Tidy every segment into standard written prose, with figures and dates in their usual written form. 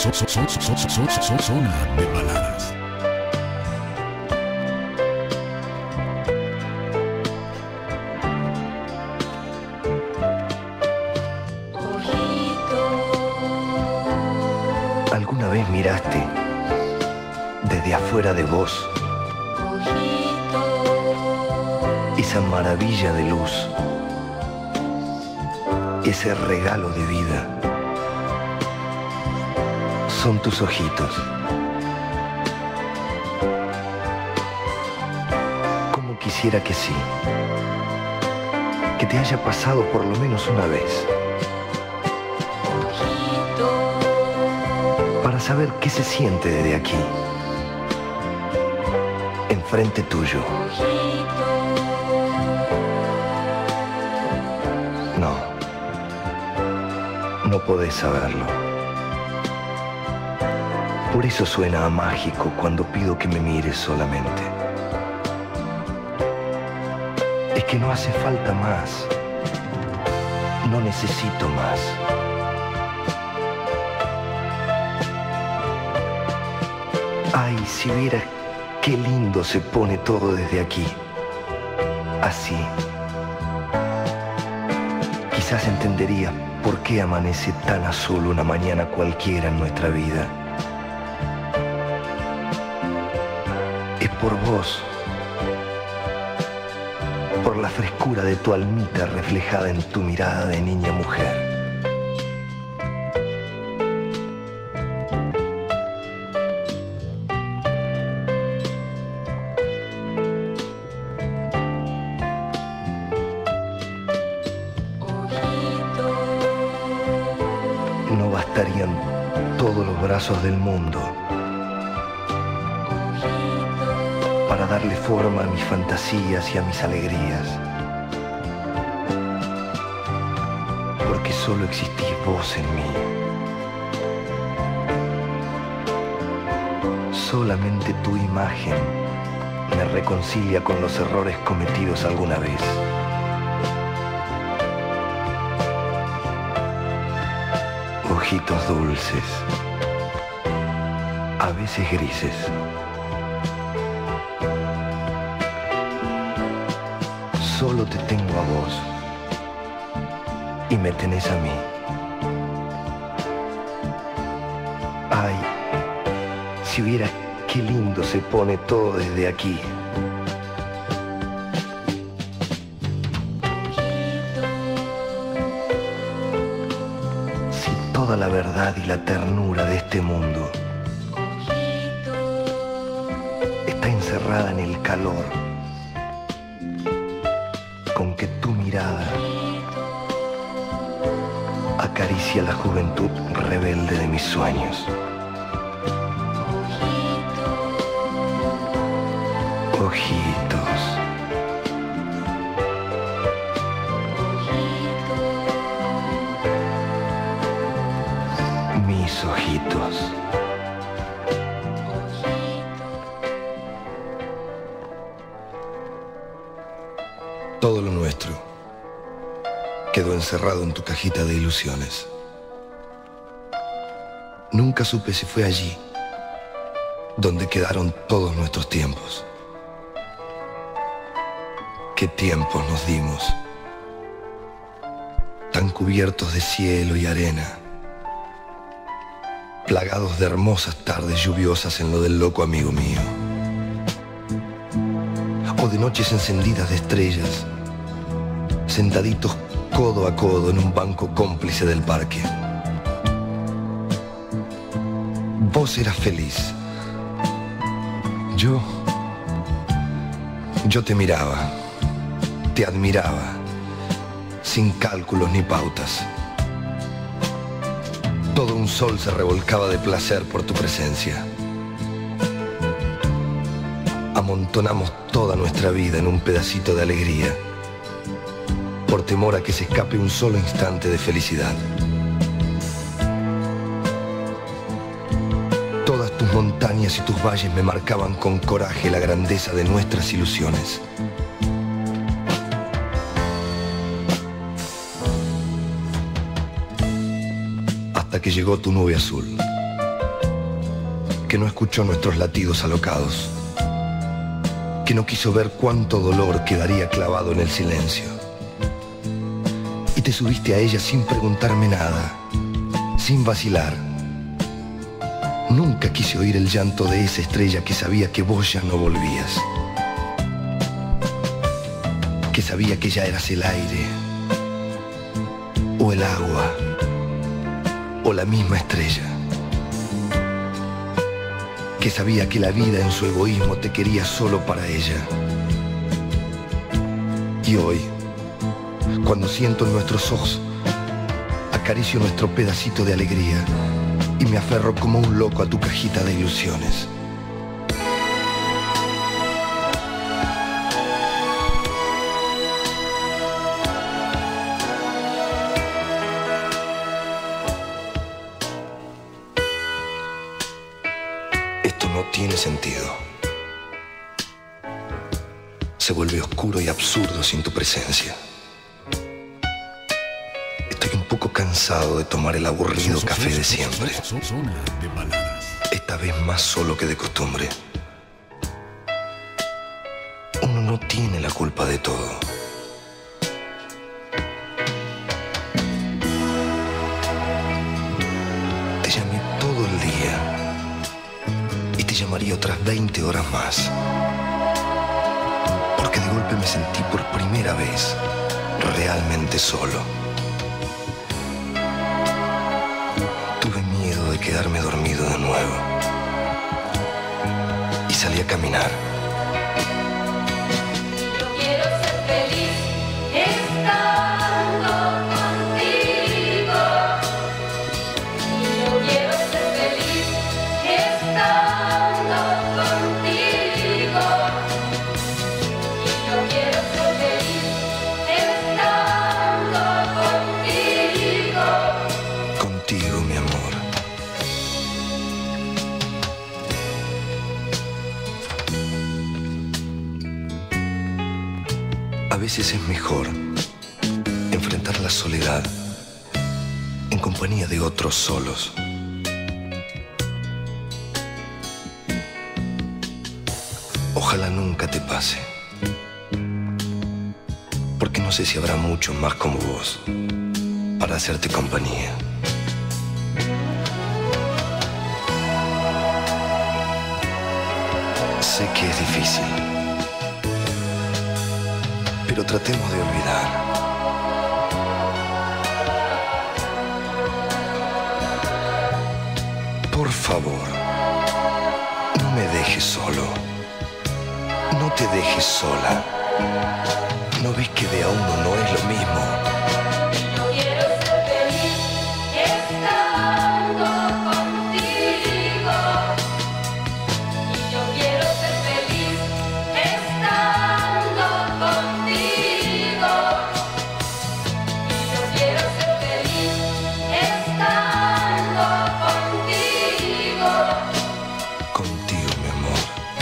Zona de baladas. ¿Alguna vez miraste desde afuera de vos esa maravilla de luz, ese regalo de vida? Son tus ojitos. Como quisiera que sí, que te haya pasado por lo menos una vez, para saber qué se siente desde aquí, enfrente tuyo. No podés saberlo. Por eso suena a mágico cuando pido que me mires solamente. Es que no hace falta más. No necesito más. Ay, si vieras qué lindo se pone todo desde aquí. Así. Quizás entendería por qué amanece tan azul una mañana cualquiera en nuestra vida. Es por vos, por la frescura de tu almita reflejada en tu mirada de niña mujer. No bastarían todos los brazos del mundo para darle forma a mis fantasías y a mis alegrías, porque solo existís vos en mí. Solamente tu imagen me reconcilia con los errores cometidos alguna vez. Ojitos dulces, a veces grises. Solo te tengo a vos y me tenés a mí. Ay, si vieras qué lindo se pone todo desde aquí. Toda la verdad y la ternura de este mundo está encerrada en el calor con que tu mirada acaricia la juventud rebelde de mis sueños. Ojitos. Mis ojitos. Todo lo nuestro quedó encerrado en tu cajita de ilusiones. Nunca supe si fue allí donde quedaron todos nuestros tiempos. Qué tiempos nos dimos, tan cubiertos de cielo y arena, plagados de hermosas tardes lluviosas en lo del loco amigo mío, o de noches encendidas de estrellas, sentaditos codo a codo en un banco cómplice del parque. Vos eras feliz. Yo te miraba, te admiraba, sin cálculos ni pautas. Todo un sol se revolcaba de placer por tu presencia. Amontonamos toda nuestra vida en un pedacito de alegría, por temor a que se escape un solo instante de felicidad. Todas tus montañas y tus valles me marcaban con coraje la grandeza de nuestras ilusiones. Hasta que llegó tu nube azul, que no escuchó nuestros latidos alocados, que no quiso ver cuánto dolor quedaría clavado en el silencio. Y te subiste a ella sin preguntarme nada, sin vacilar. Nunca quise oír el llanto de esa estrella que sabía que vos ya no volvías, que sabía que ya eras el aire, o el agua, o la misma estrella, que sabía que la vida en su egoísmo te quería solo para ella. Y hoy, cuando siento en nuestros ojos, acaricio nuestro pedacito de alegría y me aferro como un loco a tu cajita de ilusiones. Esto no tiene sentido. Se vuelve oscuro y absurdo sin tu presencia. Estoy un poco cansado de tomar el aburrido café de siempre. Zona de baladas. Esta vez más solo que de costumbre. Uno no tiene la culpa de todo. Te llamé todo el día y te llamaría otras 20 horas más, porque de golpe me sentí por primera vez realmente solo. Tuve miedo de quedarme dormido de nuevo y salí a caminar. Yo quiero ser feliz estando contigo. Yo quiero ser feliz estando contigo. Yo quiero ser feliz estando contigo. Contigo, mi amor. A veces es mejor enfrentar la soledad en compañía de otros solos. Ojalá nunca te pase, porque no sé si habrá muchos más como vos para hacerte compañía. Sé que es difícil, pero tratemos de olvidar. Por favor, no me dejes solo. No te dejes sola. ¿No ves que de a uno no es lo mismo? Yo quiero ser feliz estando contigo. Y yo quiero ser feliz estando contigo. Y yo quiero ser feliz estando contigo. Contigo, mi amor.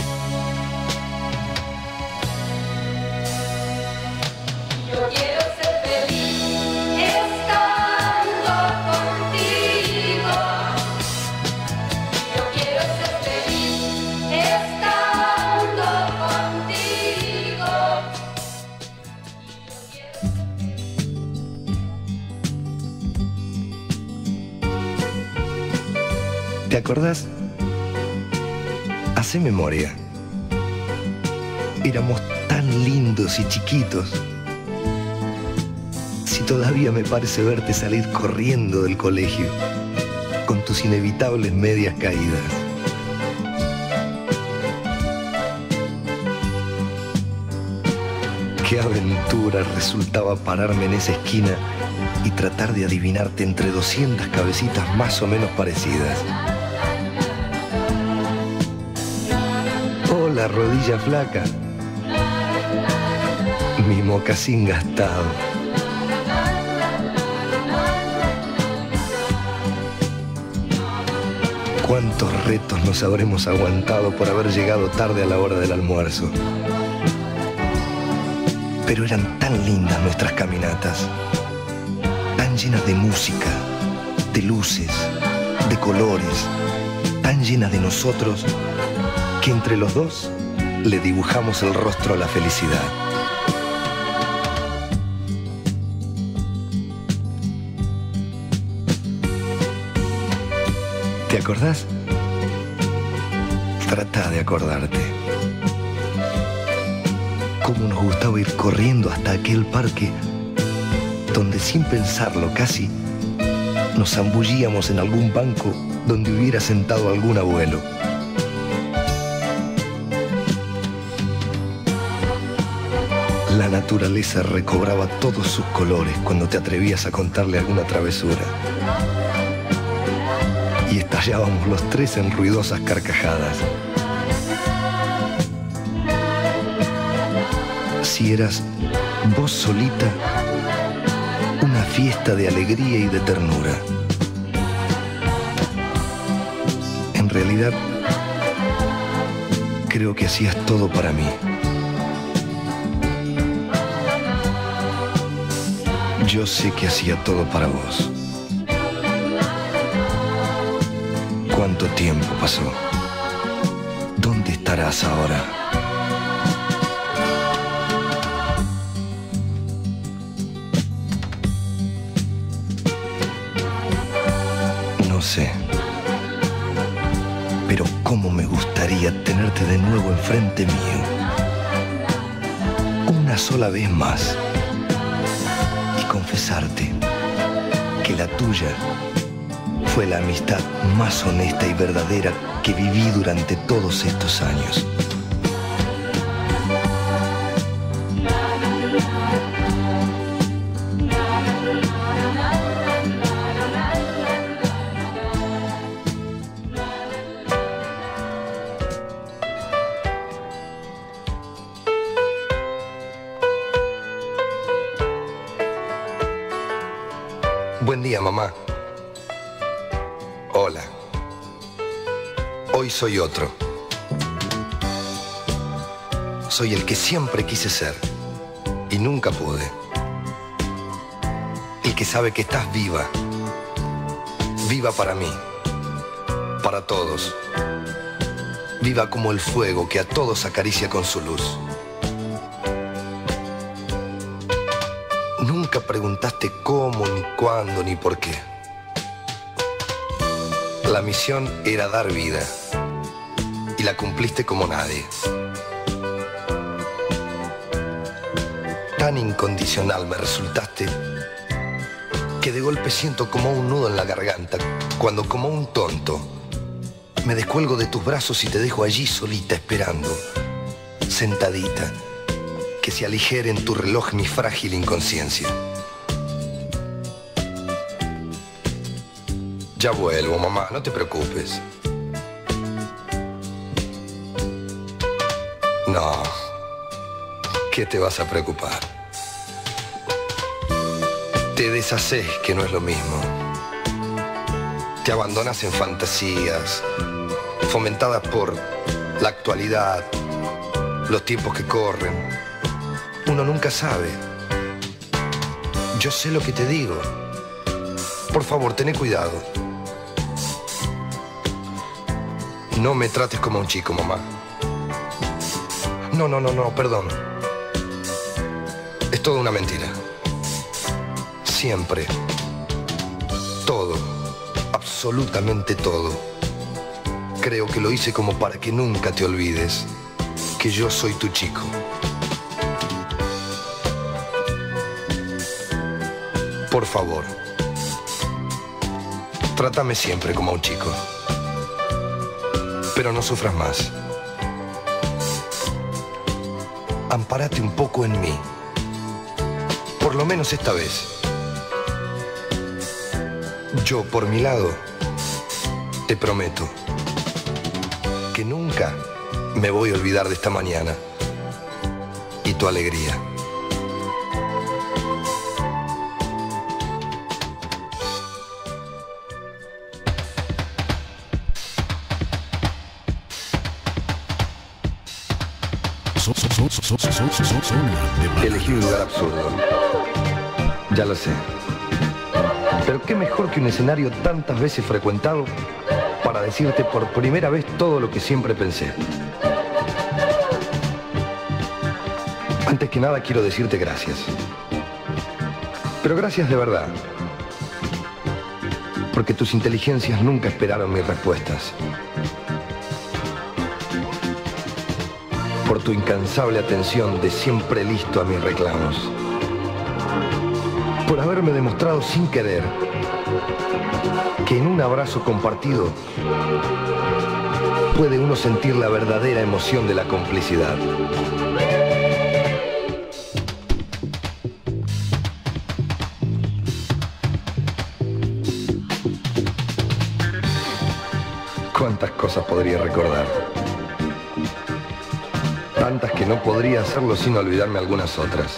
Yo quiero ser feliz estando contigo. Yo quiero ser feliz estando contigo. ¿Te acordás? Hacé memoria. Éramos tan lindos y chiquitos. Si todavía me parece verte salir corriendo del colegio, con tus inevitables medias caídas. Qué aventura resultaba pararme en esa esquina y tratar de adivinarte entre 200 cabecitas más o menos parecidas. Hola, rodilla flaca. Mi mocasín gastado. ¿Cuántos retos nos habremos aguantado por haber llegado tarde a la hora del almuerzo? Pero eran tan lindas nuestras caminatas, tan llenas de música, de luces, de colores, tan llena de nosotros que entre los dos le dibujamos el rostro a la felicidad. ¿Te acordás? Trata de acordarte. Cómo nos gustaba ir corriendo hasta aquel parque donde sin pensarlo casi nos zambullíamos en algún banco donde hubiera sentado algún abuelo. La naturaleza recobraba todos sus colores cuando te atrevías a contarle alguna travesura. Y estallábamos los tres en ruidosas carcajadas. Si eras vos solita, una fiesta de alegría y de ternura. En realidad, creo que hacías todo para mí. Yo sé que hacía todo para vos. ¿Cuánto tiempo pasó? ¿Dónde estarás ahora? No sé. Pero cómo me gustaría tenerte de nuevo enfrente mío. Una sola vez más. Confesarte que la tuya fue la amistad más honesta y verdadera que viví durante todos estos años. Buen día, mamá. Hola. Hoy soy otro. Soy el que siempre quise ser y nunca pude. El que sabe que estás viva. Viva para mí. Para todos. Viva como el fuego que a todos acaricia con su luz. Nunca preguntaste cómo, ni cuándo, ni por qué. La misión era dar vida y la cumpliste como nadie. Tan incondicional me resultaste que de golpe siento como un nudo en la garganta cuando, como un tonto, me descuelgo de tus brazos y te dejo allí solita esperando, sentadita, que se aligere en tu reloj mi frágil inconsciencia. Ya vuelvo, mamá, no te preocupes. No, ¿qué te vas a preocupar? Te deshaces, que no es lo mismo. Te abandonas en fantasías, fomentadas por la actualidad, los tiempos que corren. Uno nunca sabe. Yo sé lo que te digo. Por favor, ten cuidado. No me trates como un chico, mamá. No, perdón. Es toda una mentira. Siempre. Todo. Absolutamente todo. Creo que lo hice como para que nunca te olvides que yo soy tu chico. Por favor, trátame siempre como a un chico. Pero no sufras más. Ampárate un poco en mí. Por lo menos esta vez. Yo, por mi lado, te prometo que nunca me voy a olvidar de esta mañana y tu alegría. Elegí un lugar absurdo. Ya lo sé. Pero qué mejor que un escenario tantas veces frecuentado para para decirte por primera vez todo lo que siempre pensé. Antes que nada quiero decirte gracias. Pero gracias de verdad. Porque tus inteligencias nunca esperaron mis respuestas. Por tu incansable atención de siempre listo a mis reclamos. Por haberme demostrado sin querer que en un abrazo compartido puede uno sentir la verdadera emoción de la complicidad. ¿Cuántas cosas podría recordar? Tantas que no podría hacerlo sin olvidarme algunas otras.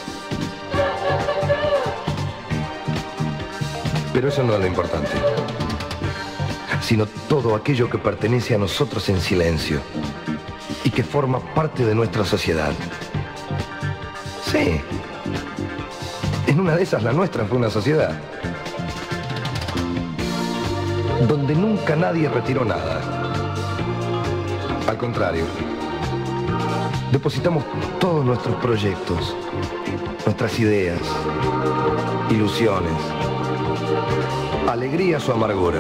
Pero eso no es lo importante, sino todo aquello que pertenece a nosotros en silencio y que forma parte de nuestra sociedad. Sí, en una de esas la nuestra fue una sociedad donde nunca nadie retiró nada. Al contrario, depositamos todos nuestros proyectos, nuestras ideas, ilusiones, alegrías o amarguras.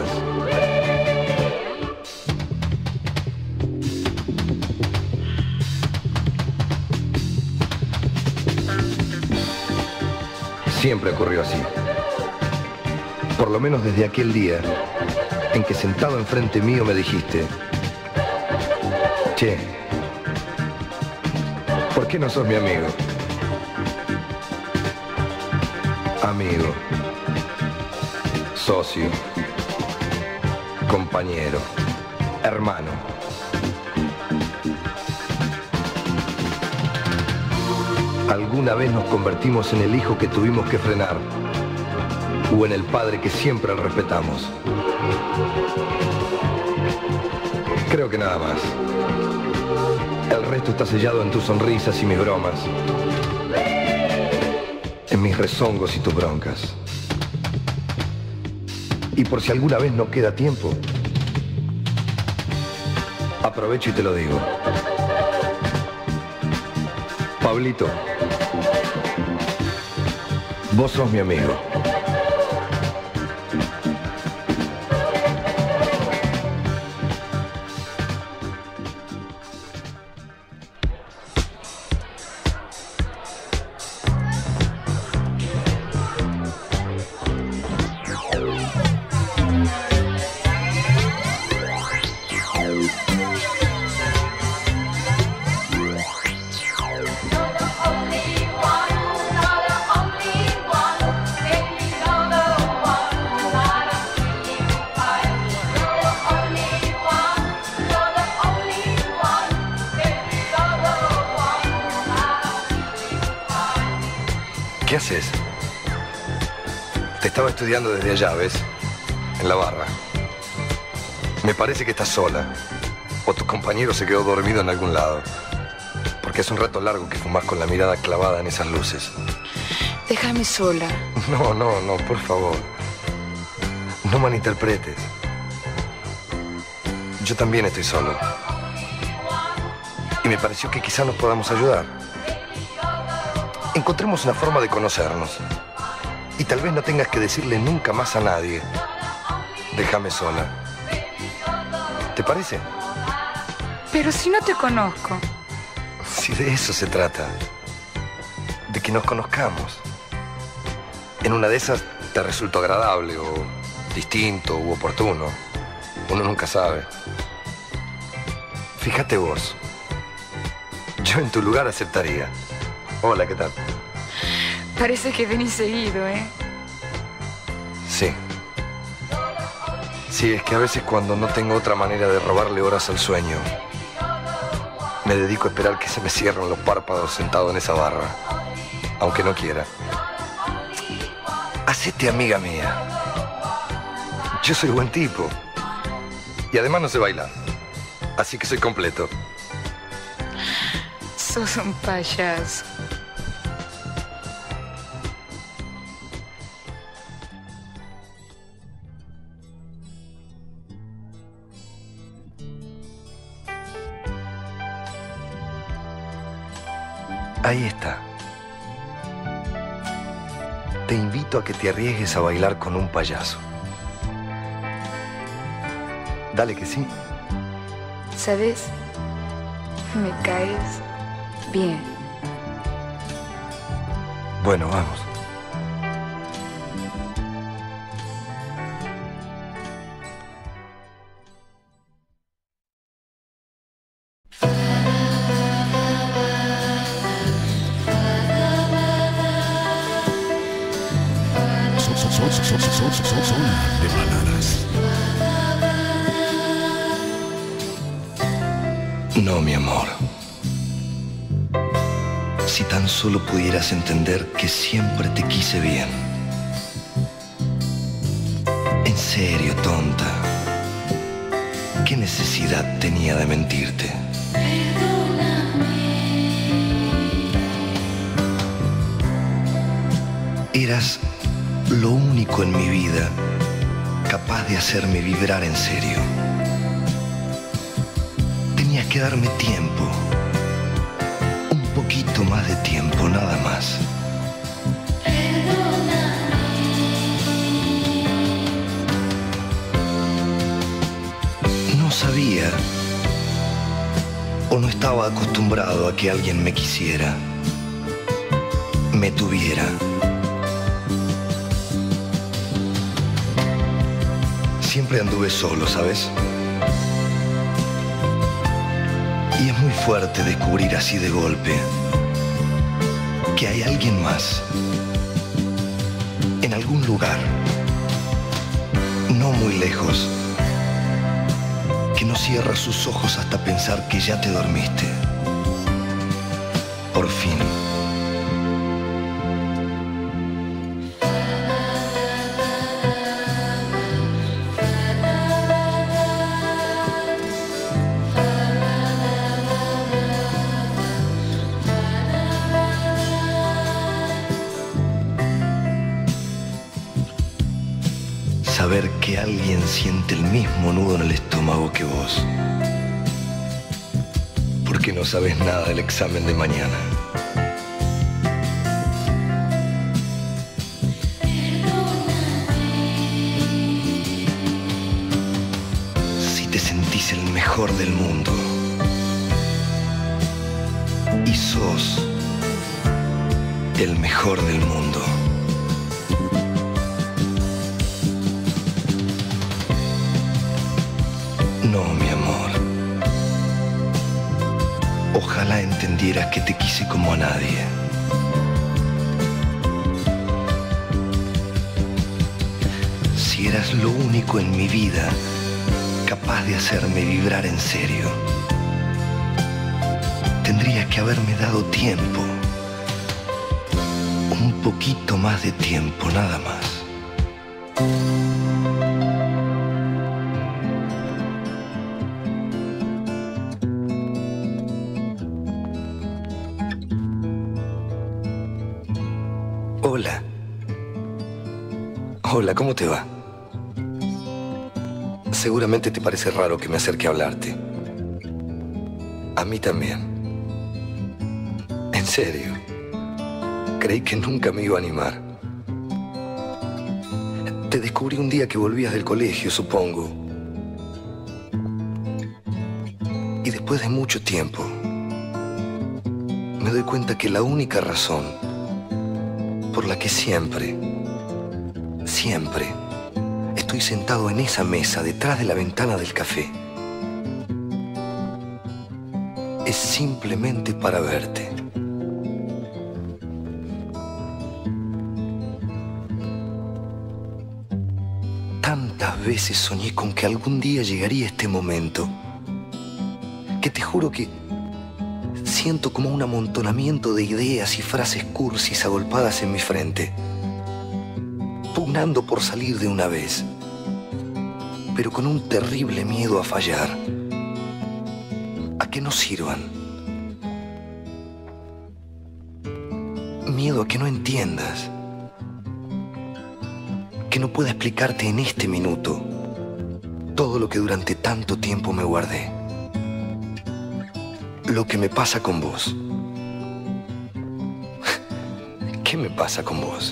Siempre ocurrió así. Por lo menos desde aquel día en que sentado enfrente mío me dijiste: che, ¿por qué no sos mi amigo? Amigo, socio, compañero, hermano. Alguna vez nos convertimos en el hijo que tuvimos que frenar o en el padre que siempre respetamos. Creo que nada más. El resto está sellado en tus sonrisas y mis bromas, en mis rezongos y tus broncas. Y por si alguna vez no queda tiempo, aprovecho y te lo digo. Pablito, vos sos mi amigo. ¿Qué haces? Te estaba estudiando desde allá, ¿ves? En la barra. Me parece que estás sola. O tu compañero se quedó dormido en algún lado. Porque es un rato largo que fumás con la mirada clavada en esas luces. Déjame sola. No, por favor. No malinterpretes. Yo también estoy solo. Y me pareció que quizá nos podamos ayudar. Encontremos una forma de conocernos. Y tal vez no tengas que decirle nunca más a nadie: déjame sola. ¿Te parece? Pero si no te conozco. Si de eso se trata. De que nos conozcamos. En una de esas te resultó agradable o distinto u oportuno. Uno nunca sabe. Fíjate vos. Yo en tu lugar aceptaría. Hola, ¿qué tal? Parece que venís seguido, ¿eh? Sí. Sí, es que a veces cuando no tengo otra manera de robarle horas al sueño, me dedico a esperar que se me cierren los párpados sentado en esa barra, aunque no quiera. Hacete amiga mía. Yo soy buen tipo. Y además no sé bailar. Así que soy completo. Sos un payaso. Ahí está. Te invito a que te arriesgues a bailar con un payaso. Dale que sí. ¿Sabes? Me caes bien. Bueno, vamos. Zona de baladas. No, mi amor. Si tan solo pudieras entender que siempre te quise bien. En serio, tonta. ¿Qué necesidad tenía de mentirte? Eras lo único en mi vida capaz de hacerme vibrar en serio. Tenías que darme tiempo, un poquito más de tiempo, nada más. No sabía o no estaba acostumbrado a que alguien me quisiera, me tuviera. Siempre anduve solo, ¿sabes? Y es muy fuerte descubrir así de golpe que hay alguien más, en algún lugar, no muy lejos, que no cierra sus ojos hasta pensar que ya te dormiste. Por fin. Saber que alguien siente el mismo nudo en el estómago que vos. Porque no sabes nada del examen de mañana. Si te sentís el mejor del mundo y sos el mejor del mundo. No, mi amor. Ojalá entendieras que te quise como a nadie. Si eras lo único en mi vida capaz de hacerme vibrar en serio, tendrías que haberme dado tiempo. Un poquito más de tiempo, nada más. Hola. Hola, ¿cómo te va? Seguramente te parece raro que me acerque a hablarte. A mí también. En serio. Creí que nunca me iba a animar. Te descubrí un día que volvías del colegio, supongo. Y después de mucho tiempo, me doy cuenta que la única razón por la que siempre estoy sentado en esa mesa detrás de la ventana del café es simplemente para verte. Tantas veces soñé con que algún día llegaría este momento, que te juro que siento como un amontonamiento de ideas y frases cursis agolpadas en mi frente, pugnando por salir de una vez, pero con un terrible miedo a fallar, a que no sirvan. Miedo a que no entiendas, que no pueda explicarte en este minuto todo lo que durante tanto tiempo me guardé. Lo que me pasa con vos. ¿Qué me pasa con vos?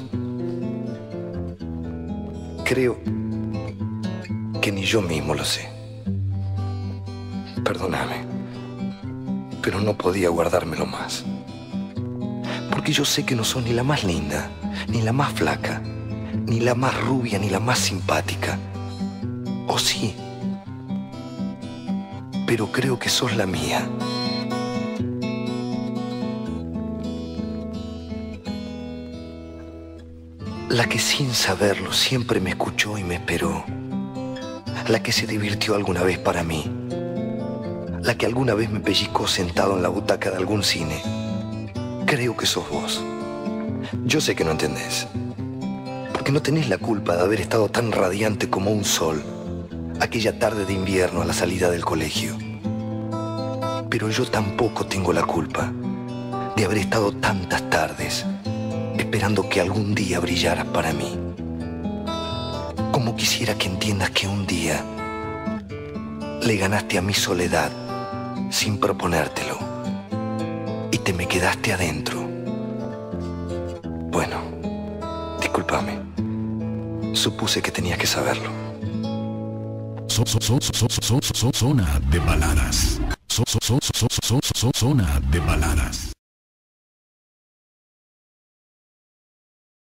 Creo que ni yo mismo lo sé. Perdóname, pero no podía guardármelo más. Porque yo sé que no sos ni la más linda, ni la más flaca, ni la más rubia, ni la más simpática. ¿O sí? Pero creo que sos la mía. La que sin saberlo siempre me escuchó y me esperó. La que se divirtió alguna vez para mí. La que alguna vez me pellizcó sentado en la butaca de algún cine. Creo que sos vos. Yo sé que no entendés. Porque no tenés la culpa de haber estado tan radiante como un sol aquella tarde de invierno a la salida del colegio. Pero yo tampoco tengo la culpa de haber estado tantas tardes esperando que algún día brillaras para mí. Como quisiera que entiendas que un día le ganaste a mi soledad sin proponértelo y te me quedaste adentro. Bueno, discúlpame. Supuse que tenías que saberlo. Zona de baladas. Zona de baladas.